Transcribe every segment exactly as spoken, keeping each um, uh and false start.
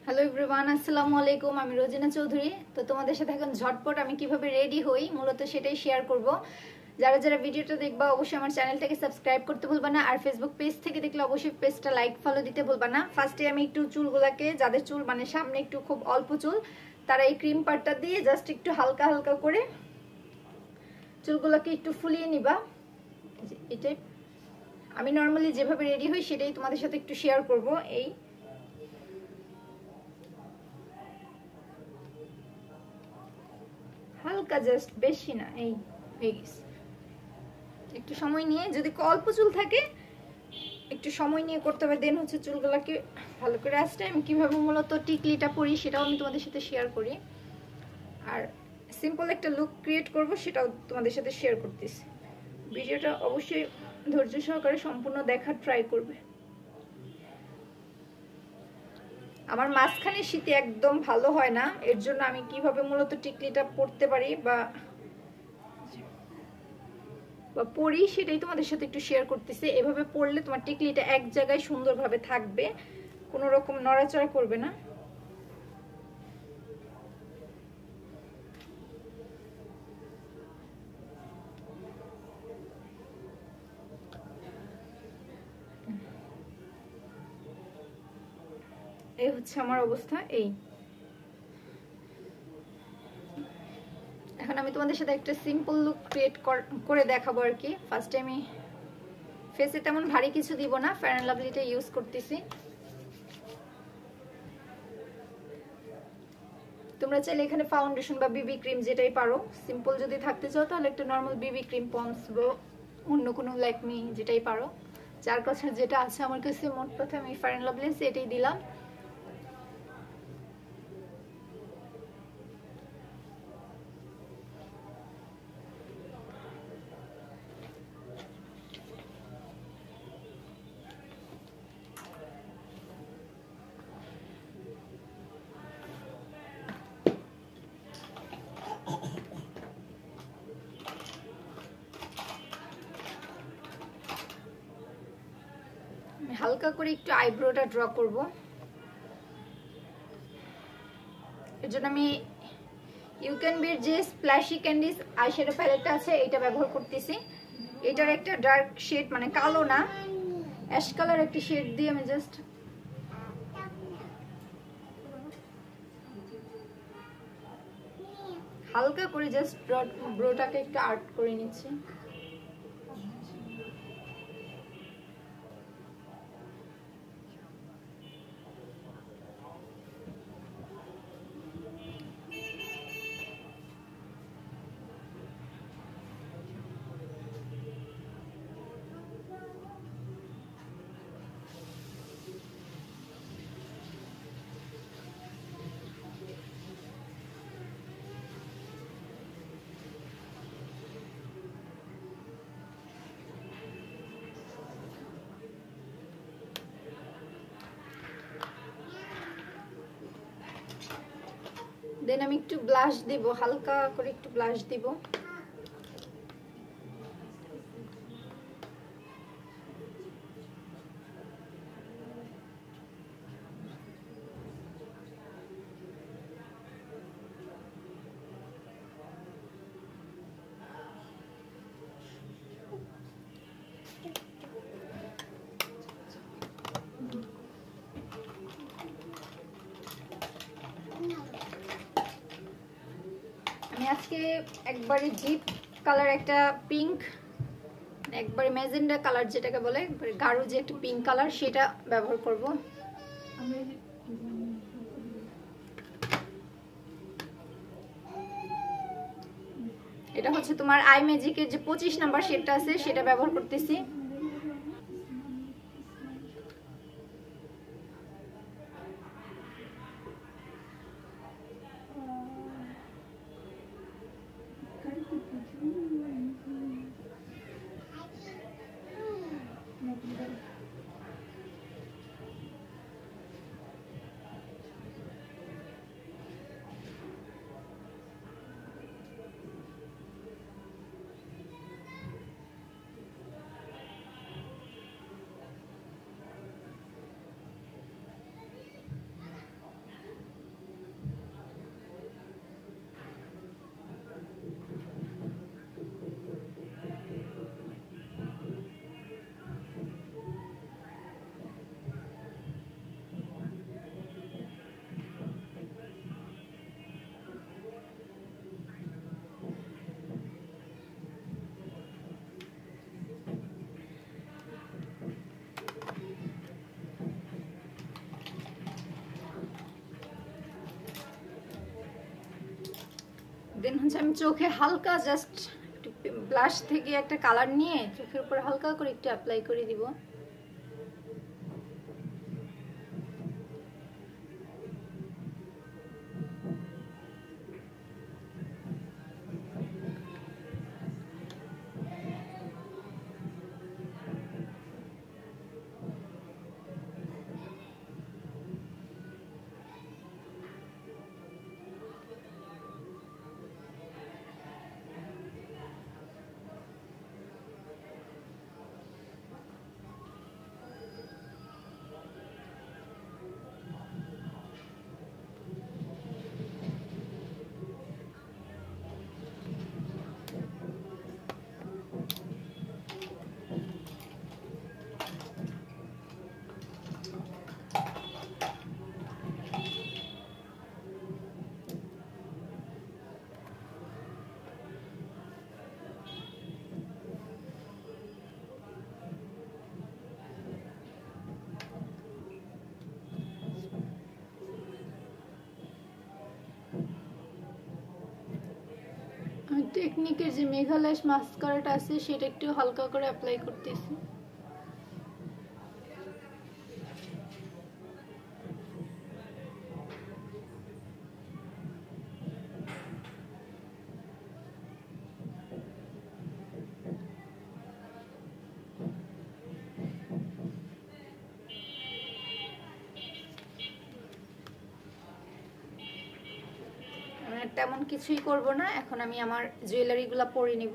Hello everyone, আসসালামু আলাইকুম। আমি রোজিনা চৌধুরী। তো তোমাদের সাথে এখন ঝটপট আমি কিভাবে রেডি হই মূলত সেটাই শেয়ার করব। যারা যারা ভিডিওটা দেখবা অবশ্যই আমার চ্যানেলটাকে সাবস্ক্রাইব করতে ভুলবা না, আর ফেসবুক পেজ থেকে দেখলে অবশ্যই পেজটা লাইক ফলো দিতে ভুলবা না। ফার্স্টে আমি একটু চুলগুলাকে, যাদের চুল মানে সামনে একটু খুব অল্প চুল, তারা এই ক্রিম পাউডারটা দিয়ে জাস্ট একটু হালকা হালকা করে চুলগুলোকে একটু ফুলিয়ে নিবা। এটাই আমি নর্মালি যেভাবে রেডি হই সেটাই তোমাদের সাথে একটু শেয়ার করব। এই হালকা জাস্ট, বেশি না। এই একটু সময় নিয়ে, যদি অল্প চুল থাকে একটু সময় নিয়ে করতে হবে। দেন হচ্ছে চুলগুলোকে ভালো করে আসতে আমি কিভাবে মূলত টিকলিটা পরি সেটাও আমি তোমাদের সাথে শেয়ার করি, আর সিম্পল একটা লুক ক্রিয়েট করব সেটাও তোমাদের সাথে শেয়ার করতেছি। ভিডিওটা অবশ্যই ধৈর্য সহকারে সম্পূর্ণ দেখার ট্রাই করবে। আমার মাঝখানে শীতে একদম ভালো হয় না, এর জন্য আমি কিভাবে মূলত টিকলিটা পরতে পারি বা বা পরি সেটাই তোমাদের সাথে একটু শেয়ার করতেছি। এভাবে পরলে তোমার টিকলিটা এক জায়গায় সুন্দরভাবে থাকবে, কোনো রকম নড়াচড়া করবে না। এই হচ্ছে আমার অবস্থা। এই এখন আমি তোমাদের সাথে একটা সিম্পল লুক ক্রিয়েট করে দেখাবো আর কি। ফার্স্টে আমি ফেসে তেমন ভারী কিছু দিব না, ফেয়ার অ্যান্ড লাভলিটা ইউজ করতেছি। তোমরা চাইলে এখানে ফাউন্ডেশন বা বিবি ক্রিম যেটাই পারো, সিম্পল যদি থাকতে চাও তাহলে একটা নর্মাল বিবি ক্রিম, পন্স বা অন্য কোনো ল্যাকমি যেটাই পারো, যার কাছে যেটা আছে। আমার কাছে মোট কথা আমি ফেয়ার অ্যান্ড লাভলি এটাই দিলাম। হালকা করে একটু আইব্রোটা ড্র করব। এর জন্য আমি ইউ ক্যান বির যে স্প্ল্যাশি ক্যান্ডিস আইশ্যাডো প্যালেটটা আছে এটা ব্যবহার করতেছি। এটার একটা ডার্ক শেড, মানে কালো না, অ্যাশ কালার একটা শেড দিয়ে আমি জাস্ট হালকা করে জাস্ট ব্রোটাকে একটু আর্ট করে নিচ্ছি। দেন আমি একটু ব্লাশ দিব, হালকা করে একটু ব্লাশ দিব। আজকে একবারে ডিপ কালার একটা পিঙ্ক, একবারে ম্যাজেন্ডা কালার যেটাকে বলে, একবারে গাঢ় যে একটা পিঙ্ক কালার, সেটা ব্যবহার করব। এটা হচ্ছে তোমার আই ম্যাজিকের যে পঁচিশ নাম্বার শেডটা আছে সেটা ব্যবহার করতেছি। দেন হচ্ছে আমি চোখে হালকা জাস্ট একটু ব্লাশ থেকে একটা কালার নিয়ে চোখের উপর হালকা করে একটু অ্যাপ্লাই করে দিব। টেকনিকের যে মেঘালয় মাস্কারাটা আছে সেটা একটু হালকা করে অ্যাপ্লাই করতেছি। তেমন কিছুই করব না, এখন আমি আমার জুয়েলারিগুলো পরে নিব।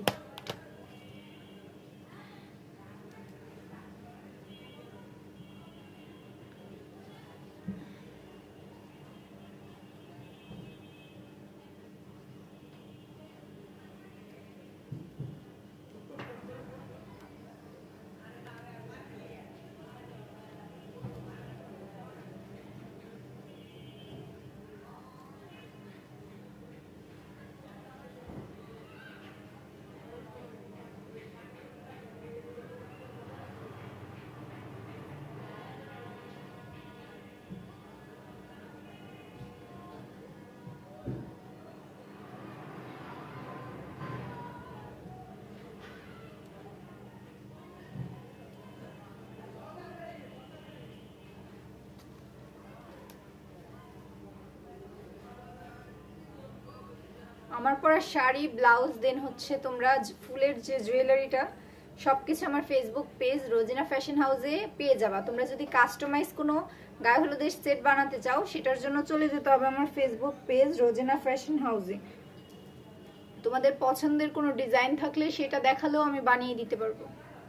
আমার পরা শাড়ি, ব্লাউজ, দেন হচ্ছে তোমরা ফুলের যে জুয়েলারিটা সবকিছু আমার ফেসবুক পেজ রোজিনা ফ্যাশন হাউসে পেয়ে যাবা। তোমরা যদি কাস্টমাইজ কোনো গায়ে হলুদের সেট বানাতে চাও সেটার জন্য চলে যেতে হবে আমার ফেসবুক পেজ রোজিনা ফ্যাশন হাউসে। তোমাদের পছন্দের কোনো ডিজাইন থাকলে সেটা দেখালেও আমি বানিয়ে দিতে পারবো।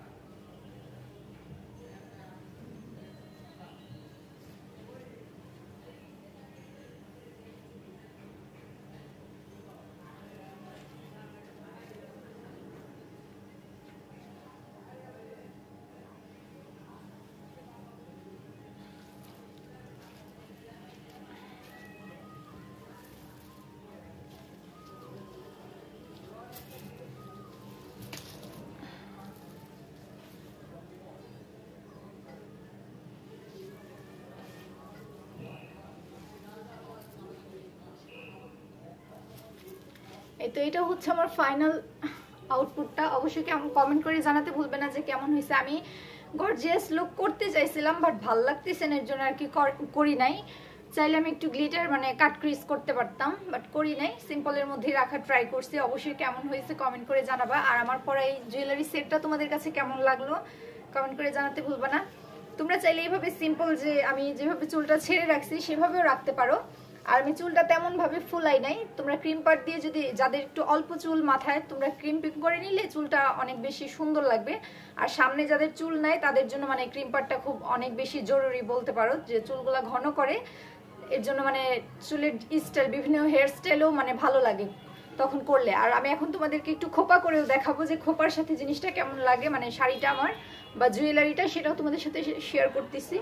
তো এটা হচ্ছে আমার ফাইনাল আউটপুটটা। অবশ্যই কেমন কমেন্ট করে জানাতে ভুলবে না যে কেমন হয়েছে। আমি গর্জিয়াস লুক করতে চাইছিলাম বাট ভাল লাগতেছে না, এর জন্য আর কি করি নাই। চাইলে আমি একটু গ্লিটার মানে কাট ক্রিজ করতে পারতাম বাট করি নাই, সিম্পলের মধ্যে রাখা ট্রাই করছি। অবশ্যই কেমন হয়েছে কমেন্ট করে জানাবা। আর আমার পরা এই জুয়েলারি সেটটা তোমাদের কাছে কেমন লাগলো কমেন্ট করে জানাতে ভুলবে না। তোমরা চাইলে এইভাবে সিম্পল যে আমি যেভাবে চুলটা ছেড়ে রাখছি সেভাবেও রাখতে পারো। আর আমি চুলটা তেমন ভাবে ফুলাই নাই, তোমরা ক্রিম পাট দিয়ে যদি যাদের একটু অল্প চুল মাথায় তোমরা ক্রিম পিক করে নিলে চুলটা অনেক বেশি সুন্দর লাগবে। আর সামনে যাদের চুল নাই তাদের জন্য মানে ক্রিম পাটটা খুব অনেক বেশি জরুরি বলতে পারো, যে চুলগুলা ঘন করে, এর জন্য মানে চুলের স্টাইল বিভিন্ন হেয়ার স্টাইলও মানে ভালো লাগে তখন করলে। আর আমি এখন তোমাদেরকে একটু খোপা করেও দেখাবো যে খোপার সাথে জিনিসটা কেমন লাগে, মানে শাড়িটা আমার বা জুয়েলারিটা সেটাও তোমাদের সাথে শেয়ার করতেছি।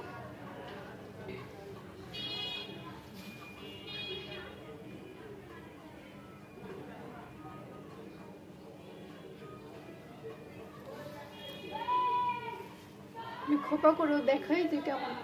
আমি খোপা করেও দেখাই যে কেমন।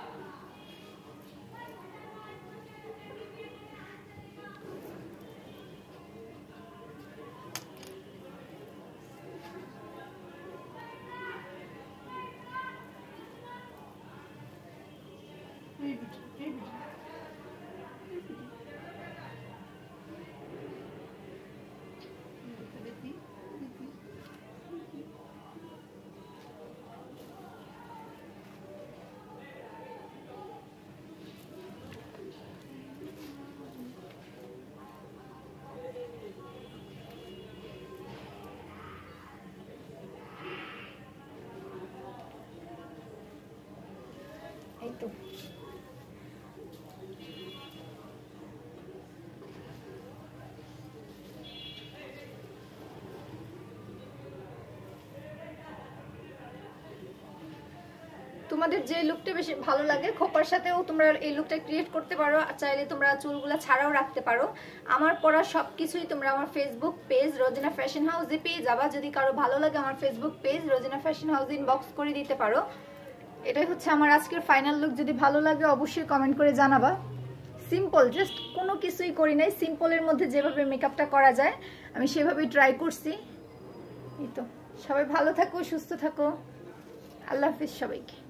তো তোমাদের যে লুকটা বেশি ভালো লাগে খোপার সাথেও তোমরা এই লুকটা ক্রিয়েট করতে পারো, আর চাইলে তোমরা চুলগুলো ছাড়াও রাখতে পারো। আমার পরা সবকিছুই তোমরা আমার ফেসবুক পেজ রোজিনা ফ্যাশন হাউসে পেয়ে যাবা। যদি কারো ভালো লাগে আমার Facebook page Rozina fashion house inbox করে দিতে পারো। এটাই হচ্ছে আমার আজকের ফাইনাল লুক। যদি ভালো লাগে অবশ্যই কমেন্ট করে জানাবা। সিম্পল, জাস্ট কোনো কিছুই করি নাই, সিম্পলের মধ্যে যেভাবে মেকআপটা করা যায় আমি সেভাবেই ট্রাই করছি। এই তো, সবাই ভালো থাকো, সুস্থ থাকো, আল্লাহ হাফিজ সবাইকে।